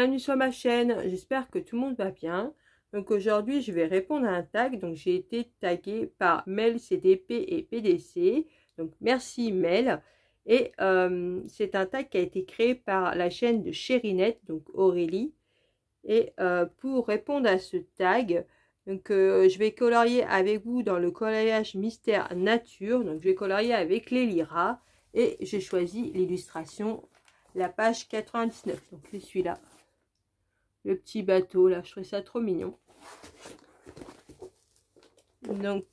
bienvenue sur ma chaîne, j'espère que tout le monde va bien. Donc aujourd'hui je vais répondre à un tag, donc j'ai été taguée par Mel, CDP et PDC, donc merci Mel. Et c'est un tag qui a été créé par la chaîne de Cherinette, donc Aurélie. Et pour répondre à ce tag, donc je vais colorier avec vous dans le coloriage mystère nature, donc je vais colorier avec les liras et j'ai choisi l'illustration, la page 99, donc c'est celui-là. Le petit bateau là, je trouve ça trop mignon. Donc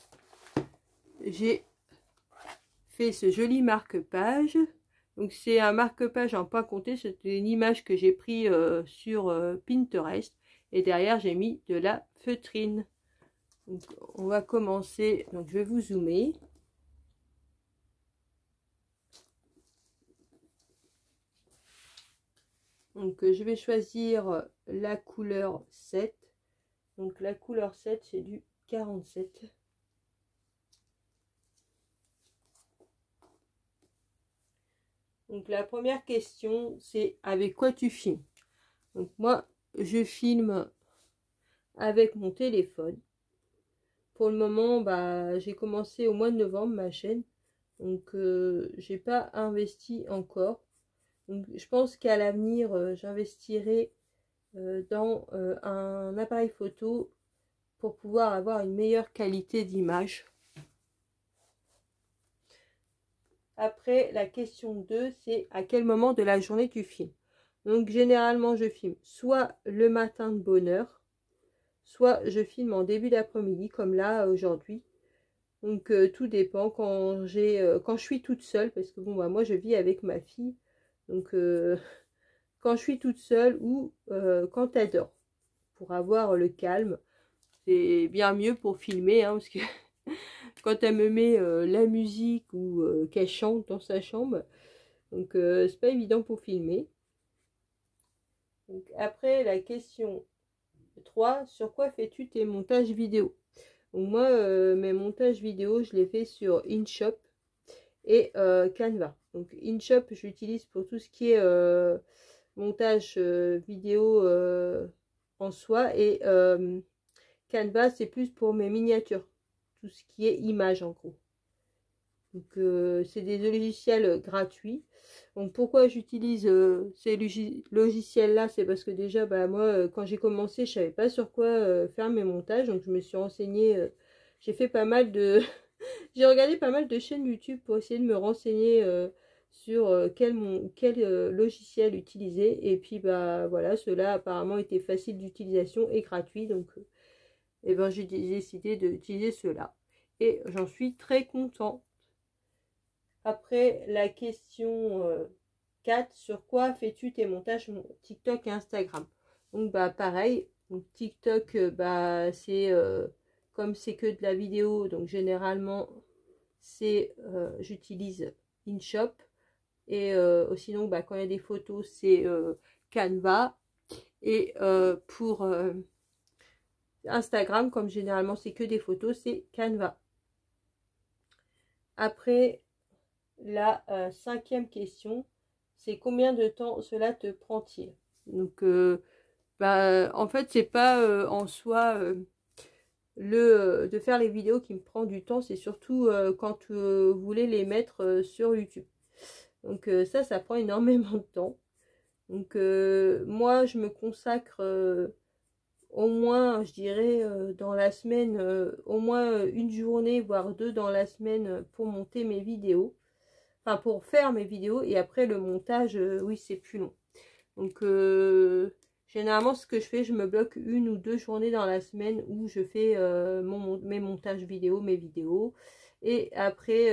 j'ai fait ce joli marque-page. Donc c'est un marque-page en point compté, c'est une image que j'ai pris sur Pinterest. Et derrière j'ai mis de la feutrine. Donc on va commencer, donc je vais vous zoomer. Donc je vais choisir la couleur 7. Donc la couleur 7 c'est du 47. Donc la première question c'est avec quoi tu filmes? Donc moi je filme avec mon téléphone. Pour le moment bah, j'ai commencé au mois de novembre ma chaîne. Donc j'ai pas investi encore. Donc, je pense qu'à l'avenir, j'investirai dans un appareil photo pour pouvoir avoir une meilleure qualité d'image. Après, la question 2, c'est à quel moment de la journée tu filmes. Donc, généralement, je filme soit le matin de bonne heure, soit je filme en début d'après-midi, comme là, aujourd'hui. Donc, tout dépend quand je suis toute seule, parce que bon, bah, moi, je vis avec ma fille. Donc, quand je suis toute seule ou quand elle dort, pour avoir le calme. C'est bien mieux pour filmer, hein, parce que quand elle me met la musique ou qu'elle chante dans sa chambre, donc c'est pas évident pour filmer. Donc, après, la question 3, sur quoi fais-tu tes montages vidéo? Donc moi, mes montages vidéo, je les fais sur InShot et Canva. Donc InShot, j'utilise pour tout ce qui est montage vidéo en soi, et Canva c'est plus pour mes miniatures, tout ce qui est image en gros. Donc c'est des logiciels gratuits. Donc pourquoi j'utilise ces logiciels là, c'est parce que déjà bah, moi quand j'ai commencé je savais pas sur quoi faire mes montages, donc je me suis renseignée, j'ai fait pas mal de j'ai regardé pas mal de chaînes YouTube pour essayer de me renseigner sur quel logiciel utiliser, et puis bah voilà, ceux-là apparemment étaient faciles d'utilisation et gratuits, donc et ben j'ai décidé d'utiliser ceux-là et j'en suis très contente. Après, la question 4, sur quoi fais-tu tes montages TikTok et Instagram? Donc bah pareil, donc TikTok bah c'est comme c'est que de la vidéo, donc généralement c'est j'utilise InShot, et sinon bah, quand il y a des photos c'est Canva, et pour Instagram, comme généralement c'est que des photos, c'est Canva. Après, la cinquième question, c'est combien de temps cela te prend-il? Donc bah, en fait c'est pas en soi de faire les vidéos qui me prend du temps, c'est surtout quand vous voulez les mettre sur YouTube. Donc ça prend énormément de temps. Donc moi je me consacre au moins, je dirais, dans la semaine, au moins une journée, voire deux dans la semaine pour monter mes vidéos. Enfin, pour faire mes vidéos, et après le montage, oui, c'est plus long. Donc généralement ce que je fais, je me bloque une ou deux journées dans la semaine où je fais mes montages vidéo, mes vidéos, et après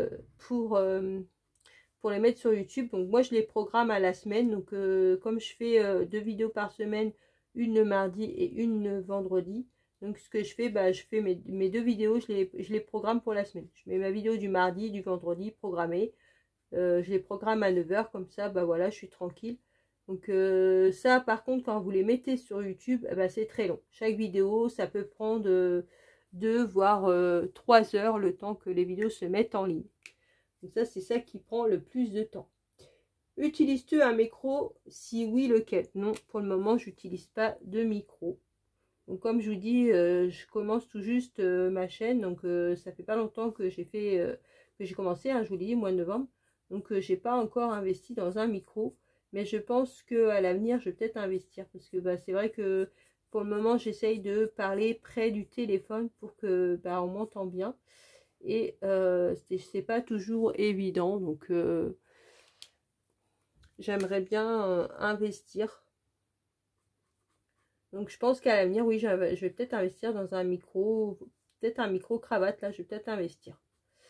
pour les mettre sur YouTube, donc moi je les programme à la semaine, donc comme je fais 2 vidéos par semaine, une le mardi et une le vendredi, donc ce que je fais, bah, je fais mes 2 vidéos, je les programme pour la semaine. Je mets ma vidéo du mardi, du vendredi programmée, je les programme à 9 h, comme ça, bah voilà, je suis tranquille. Donc ça par contre quand vous les mettez sur YouTube, bah, c'est très long. Chaque vidéo ça peut prendre 2 voire 3 heures le temps que les vidéos se mettent en ligne. Donc ça c'est ça qui prend le plus de temps. Utilises-tu un micro? Si oui, lequel? Non, pour le moment, j'utilise pas de micro. Donc, comme je vous dis, je commence tout juste ma chaîne. Donc, ça fait pas longtemps que j'ai commencé, hein, je vous l'ai dit, mois de novembre. Donc, j'ai pas encore investi dans un micro. Mais je pense qu'à l'avenir, je vais peut-être investir. Parce que bah, c'est vrai que pour le moment, j'essaye de parler près du téléphone pour que bah, on m'entend bien. Et c'est pas toujours évident. Donc, j'aimerais bien investir. Donc je pense qu'à l'avenir, oui, je vais peut-être investir dans un micro, peut-être un micro cravate, là, je vais peut-être investir.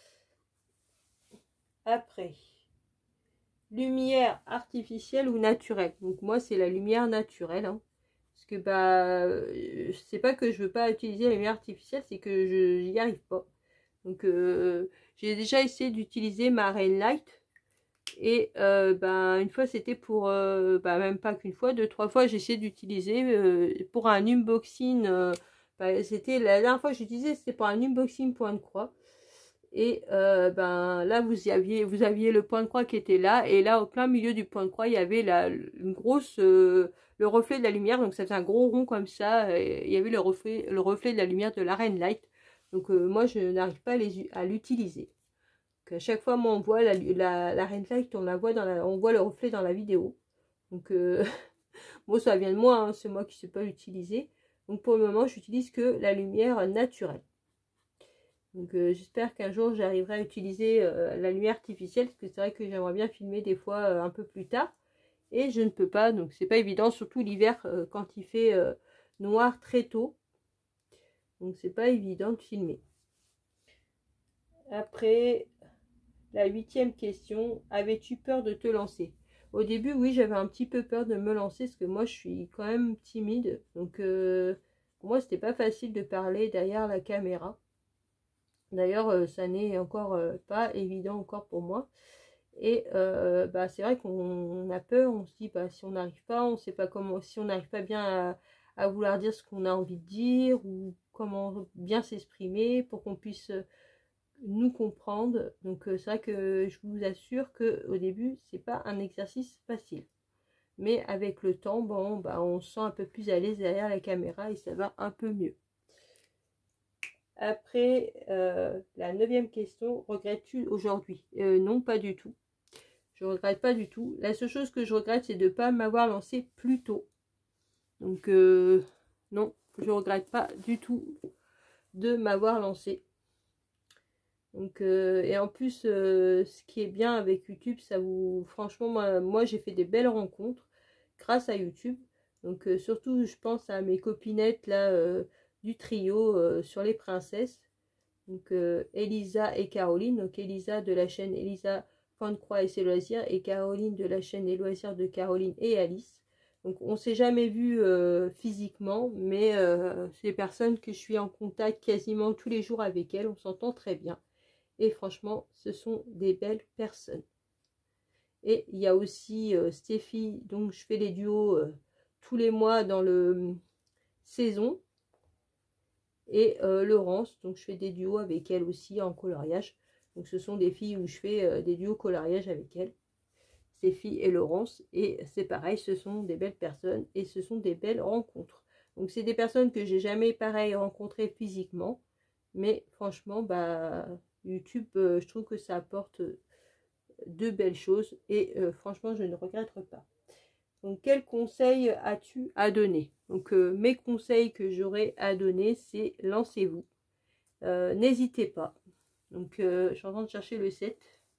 Après, lumière artificielle ou naturelle. Donc moi, c'est la lumière naturelle, hein, parce que bah, c'est pas que je veux pas utiliser la lumière artificielle, c'est que je n'y arrive pas. Donc j'ai déjà essayé d'utiliser ma Rainlight. Et ben, une fois c'était pour, bah, même pas qu'une fois, 2-3 fois j'ai essayé d'utiliser pour un unboxing. Bah, c'était la dernière fois que j'utilisais, c'était pour un unboxing point de croix. Et ben là vous aviez le point de croix qui était là, et là au plein milieu du point de croix il y avait une grosse le reflet de la lumière, donc ça faisait un gros rond comme ça, et il y avait le reflet de la lumière de la Rainlight. Donc moi je n'arrive pas à l'utiliser. À chaque fois, moi, on voit la Rainlight, on la voit on voit le reflet dans la vidéo. Donc, bon, ça vient de moi, hein, c'est moi qui ne sais pas l'utiliser. Donc, pour le moment, j'utilise que la lumière naturelle. Donc, j'espère qu'un jour, j'arriverai à utiliser la lumière artificielle, parce que c'est vrai que j'aimerais bien filmer des fois un peu plus tard. Et je ne peux pas, donc c'est pas évident, surtout l'hiver, quand il fait noir très tôt. Donc, c'est pas évident de filmer. Après... La 8e question, avais-tu peur de te lancer? Au début, oui, j'avais un petit peu peur de me lancer parce que moi, je suis quand même timide. Donc, pour moi, c'était pas facile de parler derrière la caméra. D'ailleurs, ça n'est encore pas évident encore pour moi. Et bah, c'est vrai qu'on a peur, on se dit, bah, si on n'arrive pas, on sait pas comment, si on n'arrive pas bien à vouloir dire ce qu'on a envie de dire ou comment bien s'exprimer pour qu'on puisse nous comprendre. Donc c'est vrai que je vous assure que au début c'est pas un exercice facile, mais avec le temps, bon bah on se sent un peu plus à l'aise derrière la caméra et ça va un peu mieux. Après la 9e question, regrettes-tu aujourd'hui? Non, pas du tout, je regrette pas du tout. La seule chose que je regrette, c'est de ne pas m'avoir lancé plus tôt. Donc non, je regrette pas du tout de m'avoir lancé. Donc, et en plus, ce qui est bien avec YouTube, ça vous... Franchement, moi j'ai fait des belles rencontres grâce à YouTube. Donc, surtout, je pense à mes copinettes là, du trio sur les princesses. Donc, Elisa et Caroline. Donc, Elisa de la chaîne Elisa Croix et ses loisirs. Et Caroline de la chaîne Les loisirs de Caroline et Alice. Donc, on ne s'est jamais vu physiquement. Mais c'est des personnes que je suis en contact quasiment tous les jours avec elles. On s'entend très bien. Et franchement, ce sont des belles personnes. Et il y a aussi Stéphie, donc je fais les duos tous les mois dans le saison. Et Laurence, donc je fais des duos avec elle aussi en coloriage. Donc ce sont des filles où je fais des duos coloriage avec elles. Stéphie et Laurence. Et c'est pareil, ce sont des belles personnes et ce sont des belles rencontres. Donc c'est des personnes que j'ai jamais pareil rencontrées physiquement. Mais franchement, bah... YouTube, je trouve que ça apporte de belles choses et franchement, je ne regrette pas. Donc, quels conseils as-tu à donner? Donc, mes conseils que j'aurais à donner, c'est lancez-vous. N'hésitez pas. Donc, je suis en train de chercher le 7.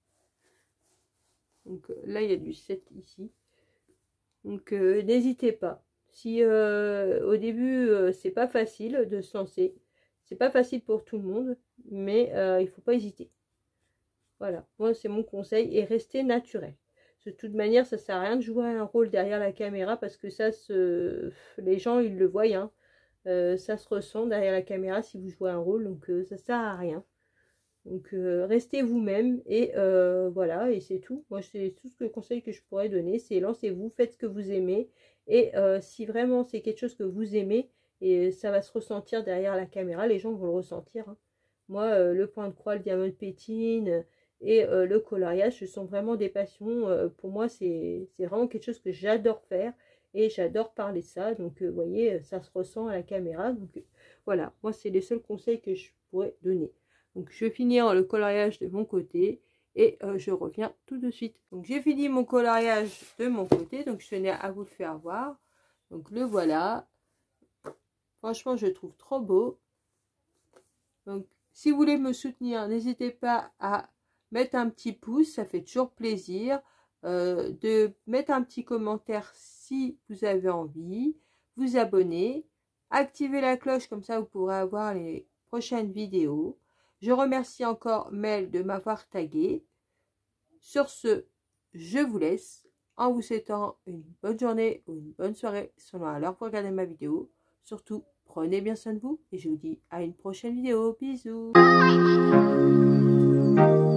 Donc, là, il y a du 7 ici. Donc, n'hésitez pas. Si au début, c'est pas facile de se lancer, c'est pas facile pour tout le monde, mais il faut pas hésiter. Voilà, moi c'est mon conseil, et rester naturel. De toute manière, ça sert à rien de jouer un rôle derrière la caméra parce que les gens ils le voient, hein. Ça se ressent derrière la caméra si vous jouez un rôle, donc ça sert à rien. Donc restez vous-même et voilà, et c'est tout. Moi c'est tout ce conseil que je pourrais donner, c'est lancez-vous, faites ce que vous aimez, et si vraiment c'est quelque chose que vous aimez, et ça va se ressentir derrière la caméra, les gens vont le ressentir, hein. Moi le point de croix, le diamant pétine Et le coloriage, ce sont vraiment des passions. Pour moi, c'est vraiment quelque chose que j'adore faire. Et j'adore parler ça. Donc, vous voyez, ça se ressent à la caméra. Donc, voilà. Moi, c'est les seuls conseils que je pourrais donner. Donc, je vais finir le coloriage de mon côté. Et je reviens tout de suite. Donc, j'ai fini mon coloriage de mon côté. Donc, je tenais à vous le faire voir. Donc, le voilà. Franchement, je le trouve trop beau. Donc, si vous voulez me soutenir, n'hésitez pas à mettre un petit pouce, ça fait toujours plaisir. De mettre un petit commentaire si vous avez envie, vous abonner, activer la cloche, comme ça vous pourrez avoir les prochaines vidéos. Je remercie encore Mel de m'avoir tagué. Sur ce, je vous laisse en vous souhaitant une bonne journée ou une bonne soirée selon à l'heure pour regarder ma vidéo. Surtout, prenez bien soin de vous et je vous dis à une prochaine vidéo. Bisous.